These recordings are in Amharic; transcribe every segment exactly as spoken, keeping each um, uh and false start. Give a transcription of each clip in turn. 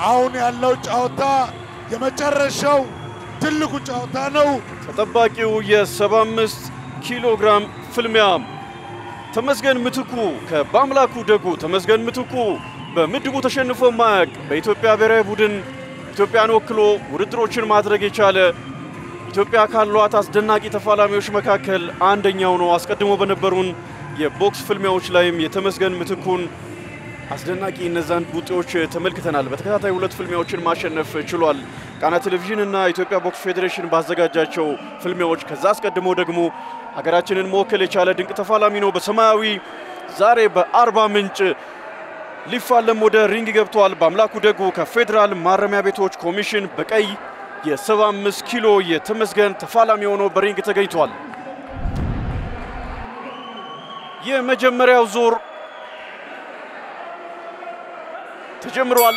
አሁን ያለው ጨዋታ የመጨረሻው ትልቁ ጨዋታ ነው። ተጠባቂው የ75 ኪሎ ግራም ፍልሚያ ተመስገን ምትኩ ከባምላኩ ደጉ ተመስገን ምትኩ በምድቡ ተሸንፎ ማቅ በኢትዮጵያ ብሔራዊ ቡድን ኢትዮጵያን ወክሎ ውድድሮችን ማድረግ የቻለ ኢትዮጵያ ካሏት አስደናቂ ተፋላሚዎች መካከል አንደኛው ነው። አስቀድሞ በነበሩን የቦክስ ፍልሚያዎች ላይም የተመስገን ምትኩን አስደናቂ እነዛን ቡጤዎች ተመልክተናል። በተከታታይ ሁለት ፍልሚያዎችን ማሸነፍ ችሏል። ቃና ቴሌቪዥን እና ኢትዮጵያ ቦክስ ፌዴሬሽን ባዘጋጃቸው ፍልሚያዎች ከዛ አስቀድሞ ደግሞ ሀገራችንን መወከል የቻለ ድንቅ ተፋላሚ ነው። በሰማያዊ ዛሬ በአርባ ምንጭ ሊፋለም ወደ ሪንግ ገብቷል። በአምላኩ ደጉ ከፌደራል ማረሚያ ቤቶች ኮሚሽን በቀይ የ75 ኪሎ የተመስገን ተፋላሚ ሆኖ በሪንግ ተገኝቷል። የመጀመሪያው ዙር ተጀምሯል።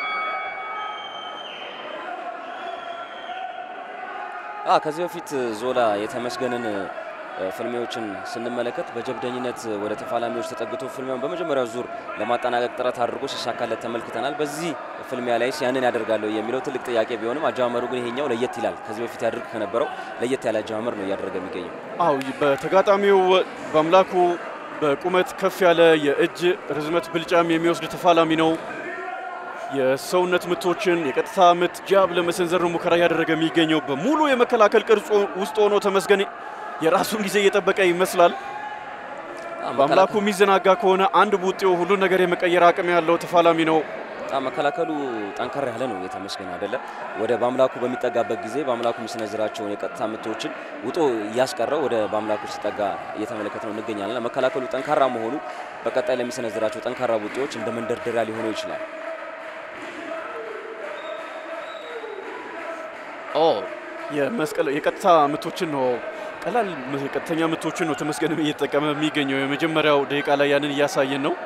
አ ከዚህ በፊት ዞላ የተመስገንን ፍልሚያዎችን ስንመለከት በጀብደኝነት ወደ ተፋላሚዎች ተጠግቶ ፍልሚያውን በመጀመሪያው ዙር ለማጠናቀቅ ጥረት አድርጎ ሲሳካለት ተመልክተናል። በዚህ ፍልሚያ ላይ ያንን ያደርጋለው የሚለው ትልቅ ጥያቄ ቢሆንም አጃመሩ ግን ይሄኛው ለየት ይላል። ከዚህ በፊት ያደርግ ከነበረው ለየት ያለ አጃመር ነው ያደረገ የሚገኘው። አው በተጋጣሚው በአምላኩ በቁመት ከፍ ያለ የእጅ ርዝመት ብልጫም የሚወስድ ተፋላሚ ነው። የሰውነት ምቶችን የቀጥታ ምት ጃብ ለመሰንዘር ሙከራ ያደረገ የሚገኘው በሙሉ የመከላከል ቅርጽ ውስጥ ሆኖ ተመስገን የራሱን ጊዜ እየጠበቀ ይመስላል። በአምላኩ ሚዘናጋ ከሆነ አንድ ቡጤው ሁሉ ነገር የመቀየር አቅም ያለው ተፋላሚ ነው። መከላከሉ ጠንከር ያለ ነው የተመስገን አይደለ? ወደ በአምላኩ በሚጠጋበት ጊዜ በአምላኩ የሚሰነዝራቸው የቀጥታ ምቶችን ውጦ ያስቀረው ወደ በአምላኩ ሲጠጋ እየተመለከተው እንገኛለን። መከላከሉ ጠንካራ መሆኑ በቀጣይ ለሚሰነዝራቸው ጠንካራ ቡጤዎች እንደ መንደርደሪያ ሊሆኑ ይችላል። ኦ የመስቀል የቀጥታ ምቶችን ነው ቀላል ቀጥተኛ ምቶችን ነው ተመስገን እየተጠቀመ የሚገኘው። የመጀመሪያው ደቂቃ ላይ ያንን እያሳየን ነው።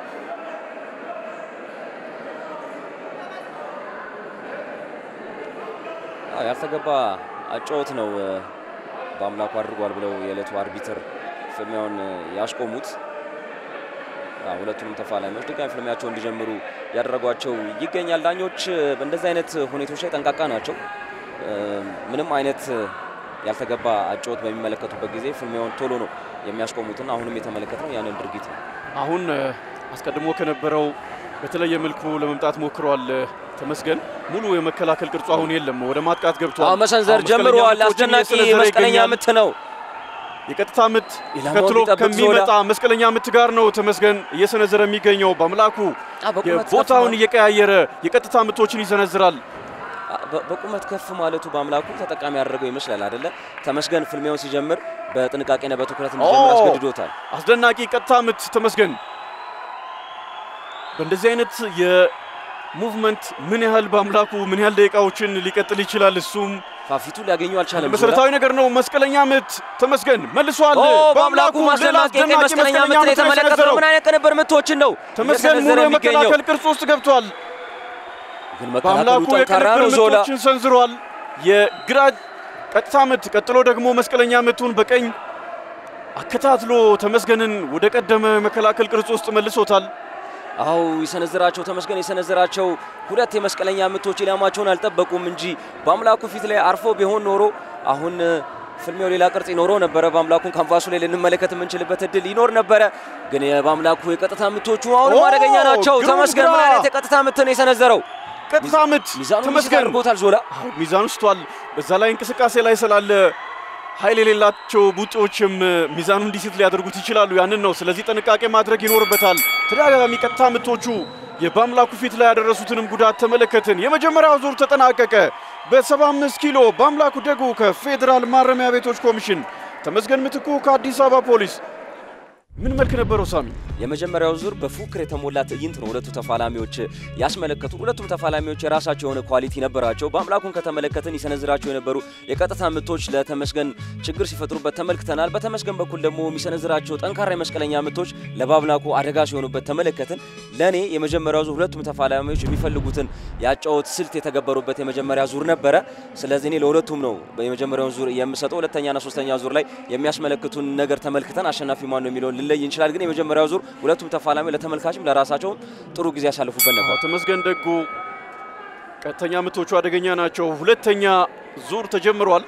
ያልተገባ አጫወት ነው በአምላኩ አድርጓል ብለው የዕለቱ አርቢትር ፍልሚያውን ያስቆሙት። ሁለቱንም ተፋላሚዎች ድጋሚ ፍልሚያቸውን እንዲጀምሩ ያደረጓቸው ይገኛል። ዳኞች በእንደዚህ አይነት ሁኔታዎች ላይ ጠንቃቃ ናቸው። ምንም አይነት ያልተገባ አጫወት በሚመለከቱበት ጊዜ ፍልሚያውን ቶሎ ነው የሚያስቆሙትና አሁንም የተመለከተው ያንን ድርጊት ነው። አሁን አስቀድሞ ከነበረው በተለየ መልኩ ለመምጣት ሞክሯል ተመስገን። ሙሉ የመከላከል ቅርጹ አሁን የለም፣ ወደ ማጥቃት ገብቷል። አዎ መሰንዘር ጀምሯል። አስደናቂ መስቀለኛ ምት ነው። የቀጥታ ምት ከትሎ ከሚመጣ መስቀለኛ ምት ጋር ነው ተመስገን እየሰነዘረ የሚገኘው። በአምላኩ የቦታውን እየቀያየረ የቀጥታ ምቶችን ይሰነዝራል። በቁመት ከፍ ማለቱ በአምላኩ ተጠቃሚ ያደረገው ይመስላል አይደለ? ተመስገን ፍልሚያውን ሲጀምር በጥንቃቄና በትኩረት እንዲጀምር አስገድዶታል። አስደናቂ ቀጥታ ምት ተመስገን። በእንደዚህ አይነት የሙቭመንት ምን ያህል በአምላኩ ምን ያህል ደቂቃዎችን ሊቀጥል ይችላል? እሱም ፋፊቱ ሊያገኙ አልቻለም። መሰረታዊ ነገር ነው። መስቀለኛ ምት ተመስገን መልሷል። በአምላኩ ማስደናቂ መስቀለኛ ምት የተመለከተው ምን አይነት ቅንብር ምቶችን ነው ተመስገን ሙሉ የመከላከል ቅርጽ ውስጥ ገብቷል። ግን መከላከሉ ጠንካራ ነው። ዞላ ሰንዝሯል። የግራ ቀጥታ ምት ቀጥሎ ደግሞ መስቀለኛ ምቱን በቀኝ አከታትሎ ተመስገንን ወደ ቀደመ መከላከል ቅርጽ ውስጥ መልሶታል። አው ይሰነዝራቸው ተመስገን የሰነዝራቸው ሁለት የመስቀለኛ ምቶች ኢላማቸውን አልጠበቁም እንጂ በአምላኩ ፊት ላይ አርፎ ቢሆን ኖሮ አሁን ፍልሚያው ሌላ ቅርጽ ይኖረው ነበር። በአምላኩን ካንቫሱ ላይ ልንመለከት የምንችልበት እድል ይኖር ነበር። ግን የበአምላኩ የቀጥታ ምቶቹ አሁን ማደገኛ ናቸው። ተመስገን ምን አይነት የቀጥታ ምት ነው የሰነዘረው? ቀጥታ ምት ተመስገን አድርጎታል። ዞላ ሚዛኑ ስቷል። በዛ ላይ እንቅስቃሴ ላይ ስላለ ኃይል የሌላቸው ቡጤዎችም ሚዛኑ እንዲስት ሊያደርጉት ይችላሉ። ያንን ነው ስለዚህ ጥንቃቄ ማድረግ ይኖርበታል። ተደጋጋሚ ቀጥታ ምቶቹ የበአምላኩ ፊት ላይ ያደረሱትንም ጉዳት ተመለከትን። የመጀመሪያው ዙር ተጠናቀቀ። በ75 ኪሎ በአምላኩ ደጉ ከፌደራል ማረሚያ ቤቶች ኮሚሽን፣ ተመስገን ምትኩ ከአዲስ አበባ ፖሊስ። ምን መልክ ነበረው ሳሚ? የመጀመሪያው ዙር በፉክክር የተሞላ ትዕይንት ነው ሁለቱ ተፋላሚዎች ያስመለከቱ። ሁለቱም ተፋላሚዎች የራሳቸው የሆነ ኳሊቲ ነበራቸው። በአምላኩን ከተመለከትን ይሰነዝራቸው የነበሩ የቀጥታ ምቶች ለተመስገን ችግር ሲፈጥሩበት ተመልክተናል። በተመስገን በኩል ደግሞ የሚሰነዝራቸው ጠንካራ የመስቀለኛ ምቶች ለበአምላኩ አደጋ ሲሆኑበት ተመለከትን። ለኔ የመጀመሪያው ዙር ሁለቱም ተፋላሚዎች የሚፈልጉትን ያጫወት ስልት የተገበሩበት የመጀመሪያ ዙር ነበረ። ስለዚህ እኔ ለሁለቱም ነው የመጀመሪያው ዙር የምሰጠው። ሁለተኛና ሶስተኛ ዙር ላይ የሚያስመለክቱን ነገር ተመልክተን አሸናፊ ማን ነው የሚለው ልለይ እንችላል። ግን የመጀመሪያው ዙር ሁለቱም ተፋላሚ ለተመልካችም ለራሳቸው ጥሩ ጊዜ ያሳልፉበት ነበር። ተመስገን ደጉ ቀጥተኛ ምቶቹ አደገኛ ናቸው። ሁለተኛ ዙር ተጀምሯል።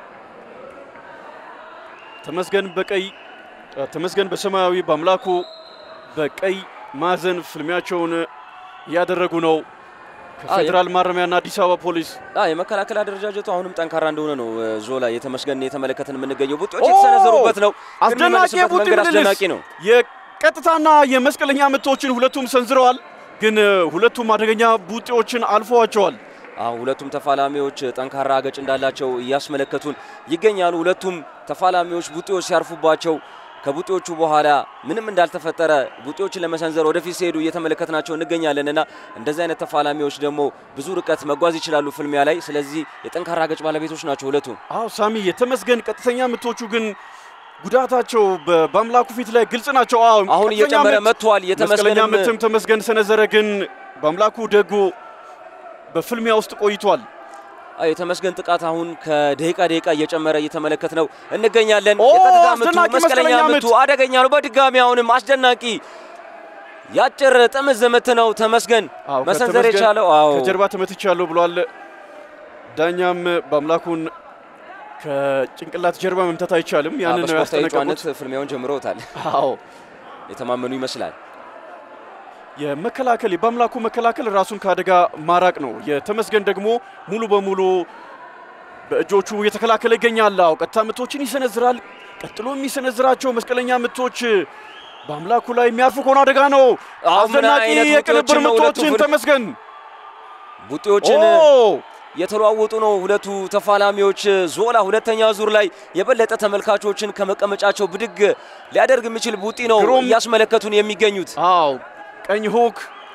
ተመስገን በቀይ ተመስገን በሰማያዊ በአምላኩ በቀይ ማዕዘን ፍልሚያቸውን ያደረጉ ነው። ከፌደራል ማረሚያና አዲስ አበባ ፖሊስ አይ የመከላከል አደረጃጀቱ አሁንም ጠንካራ እንደሆነ ነው ዞላ የተመስገን የተመለከተን የምንገኘው። ቡጢዎች የተሰነዘሩበት ነው። አስደናቂ ቡጢ አስደናቂ ነው። የቀጥታና የመስቀለኛ ምቶችን ሁለቱም ሰንዝረዋል። ግን ሁለቱም አደገኛ ቡጢዎችን አልፈዋቸዋል። አው ሁለቱም ተፋላሚዎች ጠንካራ አገጭ እንዳላቸው ያስመለከቱን ይገኛሉ። ሁለቱም ተፋላሚዎች ቡጢዎች ሲያርፉባቸው ከቡጢዎቹ በኋላ ምንም እንዳልተፈጠረ ቡጢዎችን ለመሰንዘር ወደፊት ሲሄዱ እየተመለከትናቸው እንገኛለንና እንደዚህ አይነት ተፋላሚዎች ደግሞ ብዙ ርቀት መጓዝ ይችላሉ ፍልሚያ ላይ። ስለዚህ የጠንካራ አገጭ ባለቤቶች ናቸው ሁለቱም። አው ሳሚ የተመስገን ቀጥተኛ ምቶቹ ግን ጉዳታቸው በአምላኩ ፊት ላይ ግልጽ ናቸው። አው አሁን እየጨመረ መጥቷል። የተመስገን ምትም ተመስገን ሰነዘረ። ግን በአምላኩ ደጉ በፍልሚያ ውስጥ ቆይቷል። አይ የተመስገን ጥቃት አሁን ከደቂቃ ደቂቃ እየጨመረ እየተመለከት ነው እንገኛለን። የቀጥታ ምቱ መስቀለኛ ምቱ አደገኛ ነው። በድጋሚ አሁንም አስደናቂ ያጭር ጥምዝ ምት ነው ተመስገን መሰንዘር የቻለው። አው ከጀርባ ተመትቻለሁ ብሏል። ዳኛም በአምላኩን ከጭንቅላት ጀርባ መምታት አይቻልም ያንን ነው ያስተነቀቁት። ፍልሚያውን ጀምረውታል። አው የተማመኑ ይመስላል። የመከላከል በአምላኩ መከላከል ራሱን ካደጋ ማራቅ ነው። የተመስገን ደግሞ ሙሉ በሙሉ በእጆቹ እየተከላከለ ይገኛል። አው ቀጥታ ምቶችን ይሰነዝራል። ቀጥሎ የሚሰነዝራቸው መስቀለኛ ምቶች በአምላኩ ላይ የሚያርፉ ከሆነ አደጋ ነው። አስደናቂ የቅንብር ምቶችን ተመስገን ቡጢዎችን የተለዋወጡ ነው ሁለቱ ተፋላሚዎች። ዞላ ሁለተኛ ዙር ላይ የበለጠ ተመልካቾችን ከመቀመጫቸው ብድግ ሊያደርግ የሚችል ቡጢ ነው ያስመለከቱን የሚገኙት። አው ቀኝ ሁክ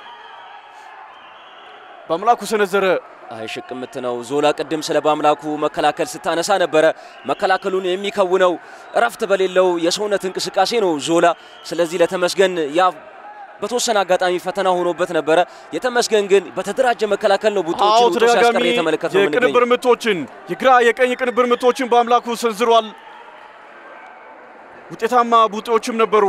በአምላኩ ሰነዘረ። አይ ሽቅምት ነው። ዞላ ቅድም ስለ በአምላኩ መከላከል ስታነሳ ነበረ። መከላከሉን የሚከውነው እረፍት በሌለው የሰውነት እንቅስቃሴ ነው ዞላ። ስለዚህ ለተመስገን ያ በተወሰነ አጋጣሚ ፈተና ሆኖበት ነበረ። የተመስገን ግን በተደራጀ መከላከል ነው ቡጢዎችን ውጦ ሲያስቀር የተመለከተው። ምን የቅንብር ምቶችን የግራ የቀኝ ቅንብር ምቶችን በአምላኩ ሰንዝሯል። ውጤታማ ቡጢዎችም ነበሩ።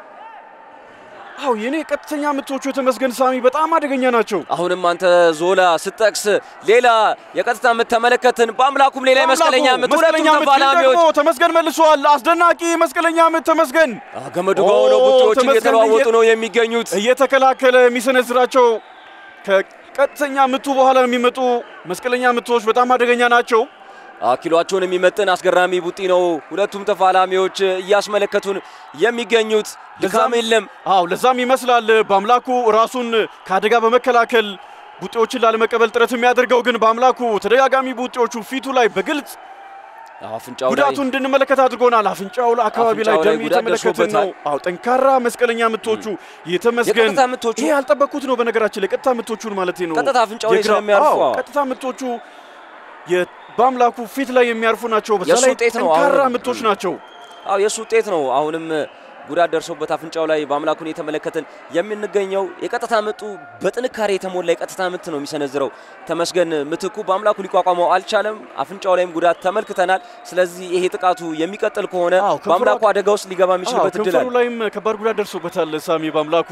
አው የኔ ቀጥተኛ ምቶቹ የተመስገን ሳሚ በጣም አደገኛ ናቸው። አሁንም አንተ ዞላ ስጠቅስ ሌላ የቀጥታ ምት ተመለከትን። በአምላኩም ሌላ መስቀለኛ ምት ሁለቱም ተፋላሚዎች ተመስገን መልሷል። አስደናቂ መስቀለኛ ምት ተመስገን ገመዱ ጋር ሆነው ቡጢዎችን እየተለዋወጡ ነው የሚገኙት። እየተከላከለ የሚሰነዝራቸው ከቀጥተኛ ምቱ በኋላ የሚመጡ መስቀለኛ ምቶች በጣም አደገኛ ናቸው። አኪሏቸውን የሚመጥን አስገራሚ ቡጢ ነው ሁለቱም ተፋላሚዎች እያስመለከቱን የሚገኙት። ድካም የለም። አው ለዛም ይመስላል በአምላኩ ራሱን ካደጋ በመከላከል ቡጢዎችን ላለመቀበል ጥረት የሚያደርገው። ግን በአምላኩ ተደጋጋሚ ቡጢዎቹ ፊቱ ላይ በግልጽ አፍንጫው ላይ ጉዳቱን እንድንመለከት አድርጎናል። አፍንጫው አካባቢ ላይ ደም የተመለከትን ነው። አው ጠንካራ መስቀለኛ ምቶቹ የተመስገን ይሄ ያልጠበቁት ነው። በነገራችን ላይ ቀጥታ ምቶቹን ማለት ነው ቀጥታ አፍንጫው ላይ ስለሚያርፉ ቀጥታ ምቶቹ በአምላኩ ፊት ላይ የሚያርፉ ናቸው። በተለይ ጠንካራ ምቶች ናቸው። አው የሱ ውጤት ነው። አሁንም ጉዳት ደርሶበት አፍንጫው ላይ በአምላኩን የተመለከትን የምንገኘው። የቀጥታ ምቱ በጥንካሬ የተሞላ የቀጥታ ምት ነው የሚሰነዝረው ተመስገን ምትኩ። በአምላኩ ሊቋቋመው አልቻለም። አፍንጫው ላይም ጉዳት ተመልክተናል። ስለዚህ ይሄ ጥቃቱ የሚቀጥል ከሆነ በአምላኩ አደጋ ውስጥ ሊገባ የሚችልበት እድል አለ። ከንፈሩ ላይም ከባድ ጉዳት ደርሶበታል ሳሚ በአምላኩ።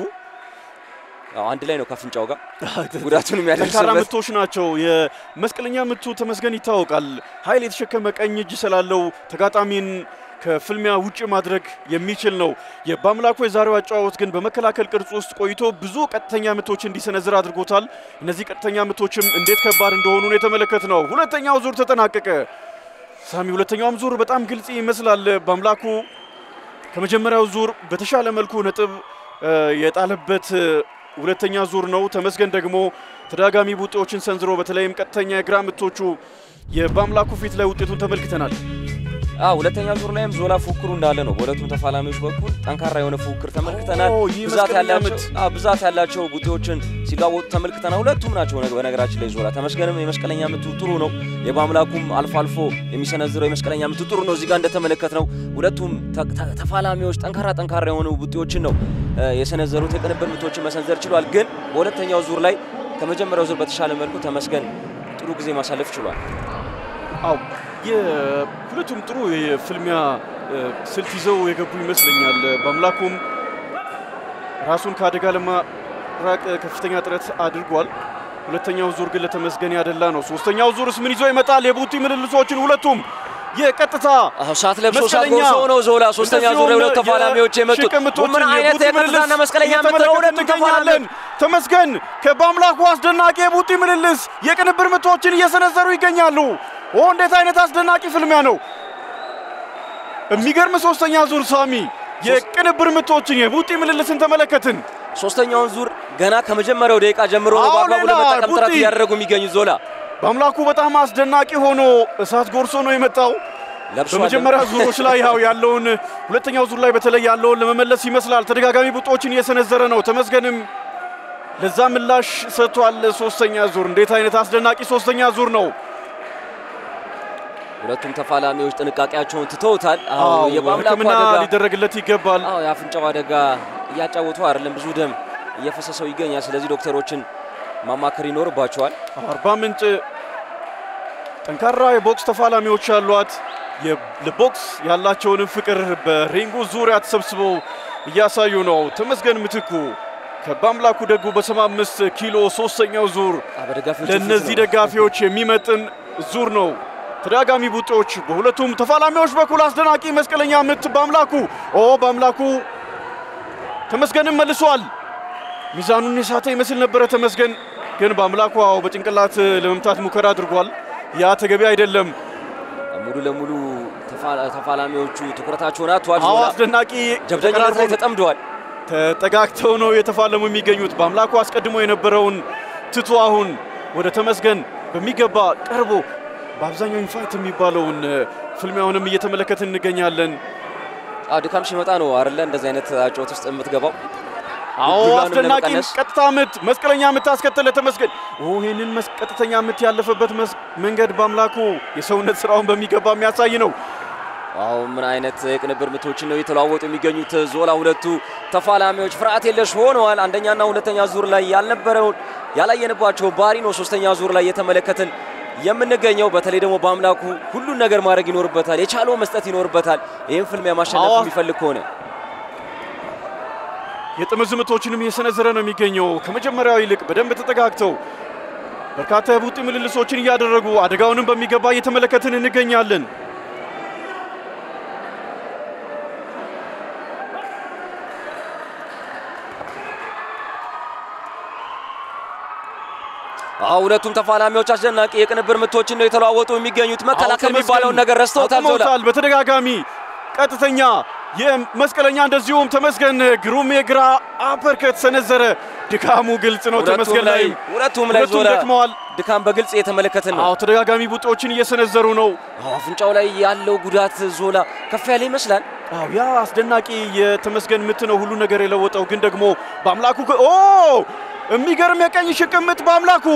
አንድ ላይ ነው ከአፍንጫው ጋር ጉዳቱን የሚያደርስበት። ጠንካራ ምቶች ናቸው። የመስቀለኛ ምቱ ተመስገን ይታወቃል ኃይል የተሸከመ ቀኝ እጅ ስላለው ተጋጣሚን ከፍልሚያ ውጪ ማድረግ የሚችል ነው። የበአምላኩ የዛሬው አጫዋወት ግን በመከላከል ቅርጽ ውስጥ ቆይቶ ብዙ ቀጥተኛ ምቶች እንዲሰነዝር አድርጎታል። እነዚህ ቀጥተኛ ምቶችም እንዴት ከባድ እንደሆኑ ነው የተመለከትነው። ሁለተኛው ዙር ተጠናቀቀ ሳሚ። ሁለተኛውም ዙር በጣም ግልጽ ይመስላል። በአምላኩ ከመጀመሪያው ዙር በተሻለ መልኩ ነጥብ የጣለበት ሁለተኛ ዙር ነው። ተመስገን ደግሞ ተደጋጋሚ ቡጢዎችን ሰንዝሮ በተለይም ቀጥተኛ የግራ ምቶቹ የበአምላኩ ፊት ላይ ውጤቱን ተመልክተናል። አዎ ሁለተኛ ዙር ላይም ዞላ ፉክሩ እንዳለ ነው። በሁለቱም ተፋላሚዎች በኩል ጠንካራ የሆነ ፉክር ተመልክተናል። ብዛት ያላቸው አዎ ብዛት ያላቸው ቡጢዎችን ሲጋወጡ ተመልክተናል። ሁለቱም ናቸው በነገራችን ላይ ዞላ ተመስገንም የመስቀለኛ ምቱ ጥሩ ነው። የበአምላኩም አልፎ አልፎ የሚሰነዝረው የመስቀለኛ ምቱ ጥሩ ነው። እዚህ ጋር እንደተመለከትነው ሁለቱም ተፋላሚዎች ጠንካራ ጠንካራ የሆኑ ቡጢዎችን ነው የሰነዘሩት። የቅንብር ምቶችን መሰንዘር ችሏል። ግን በሁለተኛው ዙር ላይ ከመጀመሪያው ዙር በተሻለ መልኩ ተመስገን ጥሩ ጊዜ ማሳለፍ ችሏል። አው የሁለቱም ጥሩ የፍልሚያ ስልት ይዘው የገቡ ይመስለኛል። በአምላኩም ራሱን ካደጋ ለማራቅ ከፍተኛ ጥረት አድርጓል። ሁለተኛው ዙር ግን ለተመስገን ያደላ ነው። ሶስተኛው ዙርስ ምን ይዞ ይመጣል? የቡጢ ምልልሶችን ሁለቱም የቀጥታ ሳት ለብሶ ሳት ጎርሶ ነው ዞላ ሶስተኛ ዙር ሁለት ተፋላሚዎች የመጡት ምን አይነት የቀጥታና መስቀለኛ ምትለው ሁለት ተፋላሚ ተመስገን ከባምላኩ አስደናቂ የቡጢ ምልልስ የቅንብር ምቶችን እየሰነዘሩ ይገኛሉ። ኦ እንዴት አይነት አስደናቂ ፍልሚያ ነው! የሚገርም ሶስተኛ ዙር ሳሚ የቅንብር ምቶችን የቡጢ ምልልስን ተመለከትን። ሶስተኛውን ዙር ገና ከመጀመሪያው ደቂቃ ጀምሮ ነው ባባቡ ለመጠቀም ጥረት ያደረጉ የሚገኙ ዞላ ባምላኩ በጣም አስደናቂ ሆኖ እሳት ጎርሶ ነው የመጣው። በመጀመሪያ ዙሮች ላይ ያው ያለውን ሁለተኛው ዙር ላይ በተለይ ያለውን ለመመለስ ይመስላል ተደጋጋሚ ቡጦችን እየሰነዘረ ነው። ተመስገንም ለዛ ምላሽ ሰጥቷል። ሶስተኛ ዙር እንዴት አይነት አስደናቂ ሶስተኛ ዙር ነው! ሁለቱም ተፋላሚዎች ጥንቃቄያቸውን ትተውታል። አዎ የባምላኩ አደጋ ሊደረግለት ይገባል። አዎ ያፍንጫው አደጋ እያጫወቱ አይደለም፣ ብዙ ደም እየፈሰሰው ይገኛል። ስለዚህ ዶክተሮችን ማማከር ይኖርባቸዋል። አርባ ምንጭ ጠንካራ የቦክስ ተፋላሚዎች ያሏት ለቦክስ ያላቸውን ፍቅር በሪንጉ ዙሪያ ተሰብስበው እያሳዩ ነው። ተመስገን ምትኩ ከባምላኩ ደጉ በሰባ አምስት ኪሎ ሶስተኛው ዙር ለነዚህ ደጋፊዎች የሚመጥን ዙር ነው። ተደጋጋሚ ቡጦች በሁለቱም ተፋላሚዎች በኩል አስደናቂ መስቀለኛ ምት ባምላኩ ኦ ባምላኩ ተመስገንን መልሷል። ሚዛኑን የሳተ ይመስል ነበረ ተመስገን ግን ባምላኩ አው በጭንቅላት ለመምታት ሙከራ አድርጓል። ያ ተገቢ አይደለም። ሙሉ ለሙሉ ተፋላሚዎቹ ትኩረታቸውን አጥቷል። አው አስደናቂ ጀብደኝነት ላይ ተጠምደዋል። ተጠጋግተው ነው የተፋለሙ የሚገኙት። ባምላኩ አስቀድሞ የነበረውን ትቶ አሁን ወደ ተመስገን በሚገባ ቀርቦ በአብዛኛው ኢንፋይት የሚባለውን ፍልሚያውንም እየተመለከትን እንገኛለን። አው ድካም ሲመጣ ነው አይደለ እንደዚህ አይነት አጫወት ውስጥ የምትገባው። አው አስደናቂ ቀጥታ ምት መስቀለኛ ምት አስከተለ ተመስገን። ኦ ይሄንን መስቀጥተኛ ምት ያለፈበት መንገድ ባምላኩ የሰውነት ስራውን በሚገባ የሚያሳይ ነው። አው ምን አይነት የቅንብር ምቶችን ነው የተለዋወጡ የሚገኙት ዞላ። ሁለቱ ተፋላሚዎች ፍርሃት የለሽ ሆነዋል። አንደኛና ሁለተኛ ዙር ላይ ያልነበረው ያላየንባቸው ባሪ ነው ሶስተኛ ዙር ላይ የተመለከትን የምንገኘው። በተለይ ደግሞ ባምላኩ ሁሉን ነገር ማድረግ ይኖርበታል፣ የቻለው መስጠት ይኖርበታል። ይሄን ፍልሚያ ማሸነፍ የሚፈልግ ከሆነ የጥምዝ ምቶችንም እየሰነዘረ ነው የሚገኘው። ከመጀመሪያው ይልቅ በደንብ ተጠጋግተው በርካታ የቡጢ ምልልሶችን እያደረጉ አደጋውንም በሚገባ እየተመለከትን እንገኛለን። አው ሁለቱም ተፋላሚዎች አስደናቂ የቅንብር ምቶችን ነው የተለዋወጡ የሚገኙት። መከላከል የሚባለው ነገር ረስተውታል ዞላ በተደጋጋሚ ቀጥተኛ የመስቀለኛ እንደዚሁም ተመስገን ግሩም የግራ አፐርከት ሰነዘረ። ድካሙ ግልጽ ነው ተመስገን ላይ ሁለቱም ላይ ዞላ ድካም በግልጽ የተመለከትን ነው። አው ተደጋጋሚ ቡጦችን እየሰነዘሩ ነው። አው አፍንጫው ላይ ያለው ጉዳት ዞላ ከፍ ያለ ይመስላል። አው ያ አስደናቂ የተመስገን ምት ነው ሁሉ ነገር የለወጠው። ግን ደግሞ ባምላኩ ኦ የሚገርም የቀኝ ሽቅምት ባምላኩ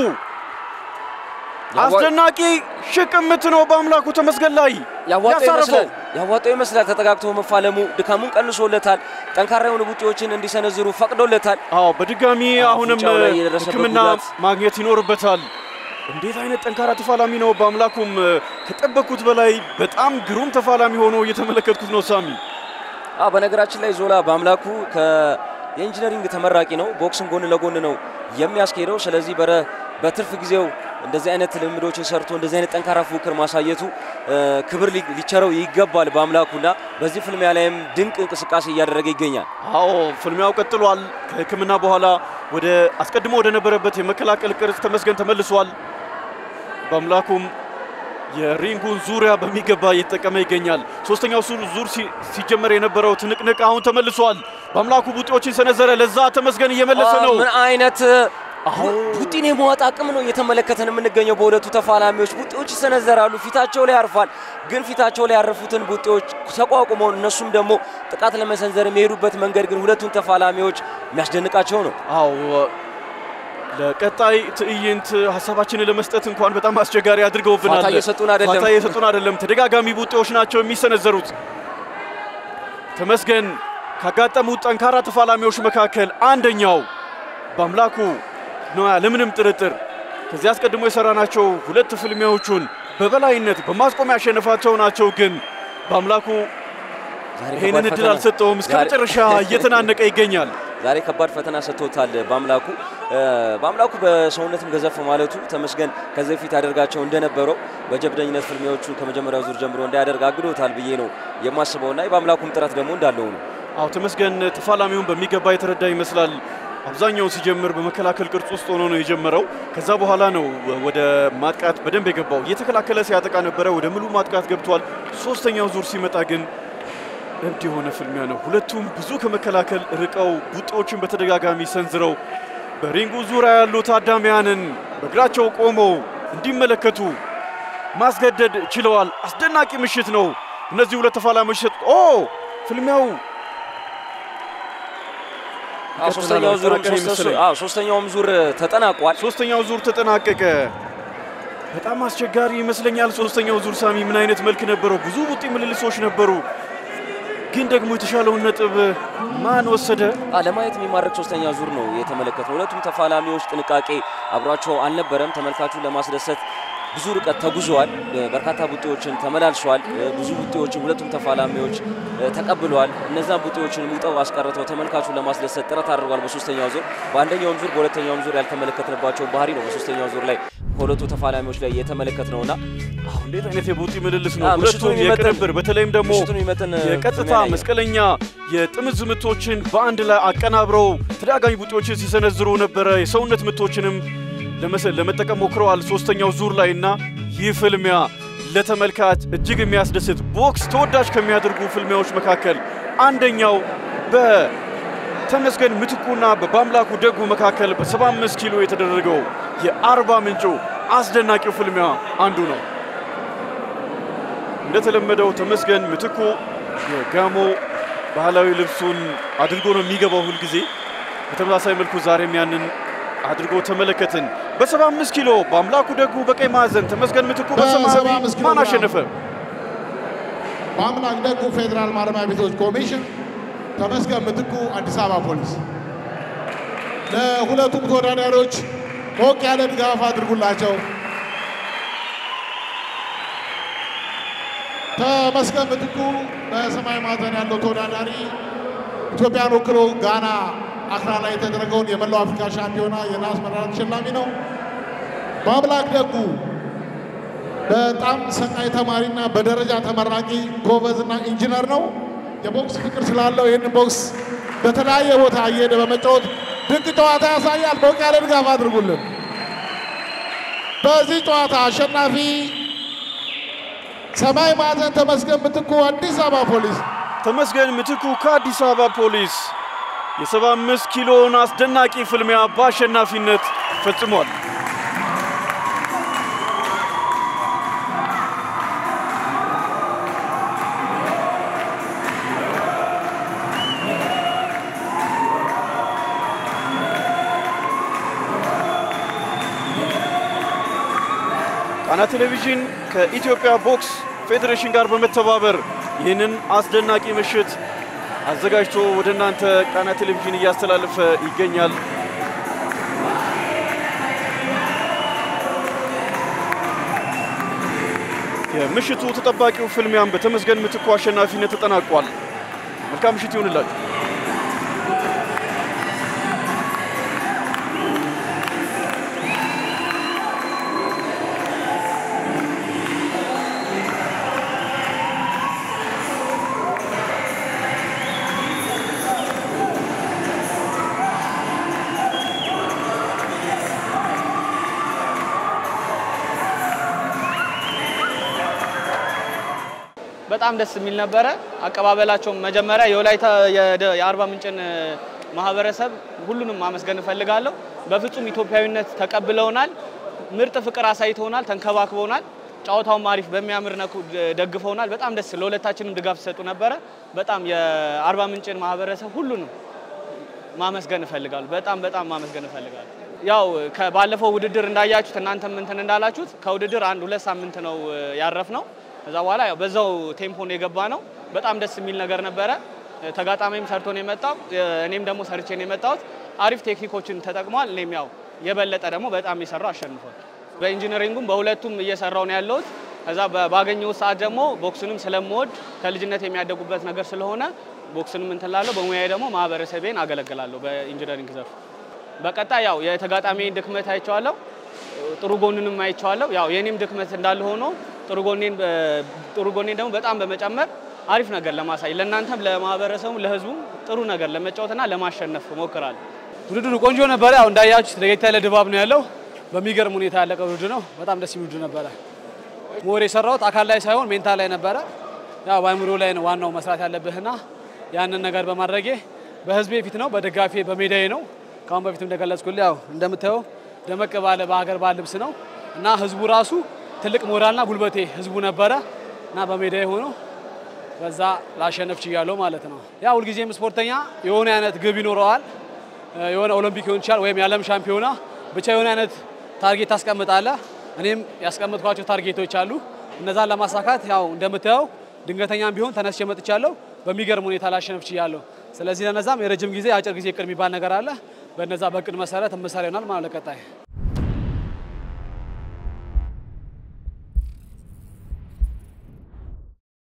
አስደናቂ ሽቅምት ነው ባምላኩ ተመስገን ላይ ያዋጣው ያዋጣው ይመስላል። ተጠጋግቶ መፋለሙ ድካሙን ቀንሶለታል። ጠንካራ የሆኑ ቡጢዎችን እንዲሰነዝሩ ፈቅዶለታል። አው በድጋሚ አሁንም ሕክምና ማግኘት ይኖርበታል። እንዴት አይነት ጠንካራ ተፋላሚ ነው! ባምላኩም ከጠበቁት በላይ በጣም ግሩም ተፋላሚ ሆኖ እየተመለከትኩት ነው ሳሚ። አ በነገራችን ላይ ዞላ ባምላኩ ከኢንጂነሪንግ ተመራቂ ነው። ቦክስን ጎን ለጎን ነው የሚያስኬደው። ስለዚህ በረ በትርፍ ጊዜው እንደዚህ አይነት ልምዶችን ሰርቶ እንደዚህ አይነት ጠንካራ ፉክክር ማሳየቱ ክብር ሊቸረው ይገባል ባምላኩና በዚህ ፍልሚያ ላይም ድንቅ እንቅስቃሴ እያደረገ ይገኛል። አዎ ፍልሚያው ቀጥሏል። ከሕክምና በኋላ ወደ አስቀድሞ ወደ ነበረበት የመከላከል ቅርጽ ተመስገን ተመልሷል። ባምላኩም የሪንጉን ዙሪያ በሚገባ እየተጠቀመ ይገኛል። ሶስተኛው ዙር ሲጀመር የነበረው ትንቅንቅ አሁን ተመልሷል። ባምላኩ ቡጢዎችን ሰነዘረ። ለዛ ተመስገን እየመለሰ ነው። ምን አይነት ቡጢን የመዋጥ አቅም ነው እየተመለከተን የምንገኘው። በሁለቱ ተፋላሚዎች ቡጢዎች ይሰነዘራሉ፣ ፊታቸው ላይ ያርፋል። ግን ፊታቸው ላይ ያረፉትን ቡጢዎች ተቋቁመው እነሱም ደግሞ ጥቃት ለመሰንዘር የሚሄዱበት መንገድ ግን ሁለቱን ተፋላሚዎች የሚያስደንቃቸው ነው። አዎ ለቀጣይ ትዕይንት ሐሳባችንን ለመስጠት እንኳን በጣም አስቸጋሪ አድርገውብናል። ፋታ እየሰጡን አይደለም ፋታ እየሰጡን አይደለም። ተደጋጋሚ ቡጢዎች ናቸው የሚሰነዘሩት። ተመስገን ካጋጠሙት ጠንካራ ተፋላሚዎች መካከል አንደኛው ባምላኩ ነው ያለምንም ጥርጥር። ከዚህ አስቀድሞ የሰራናቸው ሁለት ፍልሚያዎቹን በበላይነት በማስቆም ያሸነፋቸው ናቸው። ግን ባምላኩ ይሄንን እድል አልሰጠውም። እስከ መጨረሻ እየተናነቀ ይገኛል። ዛሬ ከባድ ፈተና ሰጥቶታል በአምላኩ በአምላኩ በሰውነትም ገዘፍ ማለቱ ተመስገን ከዚህ በፊት ያደርጋቸው እንደነበረው በጀብደኝነት ፍልሚያዎቹ ከመጀመሪያው ዙር ጀምሮ እንዲያደርግ አግዶታል ብዬ ነው የማስበውና በአምላኩም ጥረት ደግሞ እንዳለው ነው አው ተመስገን ተፋላሚውን በሚገባ የተረዳ ይመስላል አብዛኛው ሲጀምር በመከላከል ቅርጽ ውስጥ ሆኖ ነው የጀመረው ከዛ በኋላ ነው ወደ ማጥቃት በደንብ የገባው እየተከላከለ ሲያጠቃ ነበር ወደ ሙሉ ማጥቃት ገብቷል ሶስተኛው ዙር ሲመጣ ግን እብድ የሆነ ፍልሚያ ነው ሁለቱም ብዙ ከመከላከል ርቀው ቡጦችን በተደጋጋሚ ሰንዝረው በሪንጉ ዙሪያ ያሉ ታዳሚያንን በእግራቸው ቆመው እንዲመለከቱ ማስገደድ ችለዋል አስደናቂ ምሽት ነው እነዚህ ሁለት ተፋላሚዎች ኦ ፍልሚያው ሶስተኛው ዙር አዎ ሶስተኛውም ዙር ተጠናቋል ሶስተኛው ዙር ተጠናቀቀ በጣም አስቸጋሪ ይመስለኛል ሶስተኛው ዙር ሳሚ ምን አይነት መልክ ነበረው ብዙ ቡጢ ምልልሶች ነበሩ ግን ደግሞ የተሻለው ነጥብ ማን ወሰደ ለማየት የሚማርክ ሶስተኛ ዙር ነው የተመለከተው ሁለቱም ተፋላሚዎች ጥንቃቄ አብራቸው አልነበረም ተመልካቹ ለማስደሰት ብዙ ርቀት ተጉዟል በርካታ ቡጢዎችን ተመላልሷል ብዙ ቡጢዎችን ሁለቱም ተፋላሚዎች ተቀብሏል እነዛ ቡጢዎችን ሙጠው አስቀርተው ተመልካቹን ለማስደሰት ጥረት አድርጓል በሶስተኛው ዙር በአንደኛው ዙር በሁለተኛው ዙር ያልተመለከትንባቸው ባህሪ ነው በሶስተኛው ዙር ላይ ሁለቱ ተፋላሚዎች ላይ የተመለከትነውና አሁን እንዴት አይነት የቡጢ ምልልስ ነው ሁለቱም የቅርብር በተለይም ደግሞ የቀጥታ መስቀለኛ የጥምዝ ምቶችን በአንድ ላይ አቀናብረው ተደጋጋሚ ቡጢዎችን ሲሰነዝሩ ነበር የሰውነት ምቶችንም ለመሰል ለመጠቀም ሞክረዋል ሶስተኛው ዙር ላይና ይህ ፍልሚያ ለተመልካች እጅግ የሚያስደስት ቦክስ ተወዳጅ ከሚያደርጉ ፍልሚያዎች መካከል አንደኛው በተመስገን ምትኩና በባምላኩ ደጉ መካከል በሰባ አምስት ኪሎ የተደረገው የአርባ ምንጩ አስደናቂው ፍልሚያ አንዱ ነው እንደተለመደው ተመስገን ምትኩ የጋሞ ባህላዊ ልብሱን አድርጎ ነው የሚገባው ሁሉ ጊዜ በተመሳሳይ መልኩ ዛሬም ያንን አድርጎ ተመለከትን በሰባ አምስት ኪሎ በአምላኩ ደጉ በቀይ ማዕዘን ተመስገን ምትኩ በሰማያዊ ማን አሸነፈ በአምላክ ደጉ ፌደራል ማረሚያ ቤቶች ኮሚሽን ተመስገን ምትኩ አዲስ አበባ ፖሊስ ለሁለቱም ተወዳዳሪዎች ሞቅ ያለ ድጋፍ አድርጉላቸው ተመስገን ምትኩ በሰማያዊ ማዕዘን ያለው ተወዳዳሪ ኢትዮጵያን ወክሎ ጋና አክራ ላይ የተደረገውን የመላው አፍሪካ ሻምፒዮና የናስ መራራት ተሸላሚ ነው በአምላክ ደጉ በጣም ሰቃይ ተማሪና በደረጃ ተመራቂ ጎበዝና ኢንጂነር ነው የቦክስ ፍቅር ስላለው ይሄን ቦክስ በተለያየ ቦታ እየሄደ በመጫወት ድንቅ ጨዋታ ያሳያል ሞቅ ያለ ድጋፍ አድርጉልን በዚህ ጨዋታ አሸናፊ ሰማያዊ ማዕዘን ተመስገን ምትኩ አዲስ አበባ ፖሊስ ተመስገን ምትኩ ከአዲስ አበባ ፖሊስ የሰባ አምስት ኪሎን አስደናቂ ፍልሚያ በአሸናፊነት ፈጽሟል ቃና ቴሌቪዥን ከኢትዮጵያ ቦክስ ፌዴሬሽን ጋር በመተባበር ይህንን አስደናቂ ምሽት አዘጋጅቶ ወደናንተ ቃና ቴሌቪዥን እያስተላለፈ ይገኛል የምሽቱ ተጠባቂው ፍልሚያም በተመስገን ምትኩ አሸናፊነት ተጠናቋል መልካም ምሽት ይሁንላችሁ በጣም ደስ የሚል ነበር አቀባበላቸው መጀመሪያ የወላይታ የአርባ ምንጭን ማህበረሰብ ሁሉንም ማመስገን ፈልጋለሁ በፍጹም ኢትዮጵያዊነት ተቀብለውናል ምርጥ ፍቅር አሳይተውናል ተንከባክበውናል ጫውታው ማሪፍ በሚያምር ነው ደግፈውናል በጣም ደስ ለሁለታችንም ድጋፍ ሰጡ ነበር በጣም የአርባ ምንጭን ማህበረሰብ ሁሉንም ማመስገን ፈልጋለሁ በጣም በጣም ማመስገን ፈልጋለሁ ያው ከባለፈው ውድድር እንዳያችሁት እናንተም እንትን እንዳላችሁት ከውድድር አንድ ሁለት ሳምንት ነው ያረፍነው ከዛ በኋላ ያው በዛው ቴምፖ ነው የገባ ነው በጣም ደስ የሚል ነገር ነበር ተጋጣሚም ሰርቶ ነው የመጣው እኔም ደግሞ ሰርቼ ነው የመጣሁት አሪፍ ቴክኒኮችን ተጠቅሟል እኔም ያው የበለጠ ደግሞ በጣም ይሰራው አሸንፏል በኢንጂነሪንጉም በሁለቱም እየሰራው ነው ያለሁት ከዛ ባገኘው ሰዓት ደግሞ ቦክስንም ስለምወድ ከልጅነት የሚያደጉበት ነገር ስለሆነ ቦክስንም እንትን ላለው በሙያዬ ደግሞ ማህበረሰቤን አገለግላለሁ በኢንጂነሪንግ ዘርፍ። በቀጣይ ያው የተጋጣሚን ድክመት አይቻለሁ ጥሩ ጎንንም አይቻለሁ። ያው የኔም ድክመት እንዳለ ሆኖ ጥሩ ጎኔን ጥሩ ጎኔን ደግሞ በጣም በመጨመር አሪፍ ነገር ለማሳይ ለእናንተም ለማህበረሰቡ ለህዝቡ ጥሩ ነገር ለመጫወትና ለማሸነፍ ሞክራለሁ። ውድድሩ ቆንጆ ነበር። ያው እንዳያችሁት ለየት ያለ ድባብ ነው ያለው። በሚገርም ሁኔታ ያለቀ ውድድር ነው። በጣም ደስ የሚል ውድድር ነበረ። ሞር የሰራሁት አካል ላይ ሳይሆን ሜንታል ላይ ነበረ። ያው ባይምሮ ላይ ነው ዋናው መስራት ያለብህና ያንን ነገር በማድረጌ በህዝቤ ፊት ነው በደጋፊ በሜዳዬ ነው። ካሁን በፊትም እንደገለጽኩልህ ያው እንደምታየው ደመቅ ባለ በሀገር ባህል ልብስ ነው እና ህዝቡ ራሱ ትልቅ ሞራልና ጉልበቴ ህዝቡ ነበረ እና በሜዳዬ ሆኖ በዛ ላሸነፍ ችያለሁ ማለት ነው። ያው ሁልጊዜም ስፖርተኛ የሆነ አይነት ግብ ይኖረዋል። የሆነ ኦሎምፒክ ይሆን ይችላል ወይም የዓለም ሻምፒዮና ብቻ የሆነ አይነት ታርጌት ታስቀምጣለህ። እኔም ያስቀመጥኳቸው ታርጌቶች አሉ። እነዛን ለማሳካት ያው እንደምታየው ድንገተኛም ቢሆን ተነስቼ መጥቻለሁ። በሚገርም ሁኔታ ላሸነፍ ችያለሁ። ስለዚህ ለነዛም የረጅም ጊዜ አጭር ጊዜ እቅድ የሚባል ነገር አለ። በነዛ በእቅድ መሰረት እንሰራ ይሆናል ማለት ለቀጣይ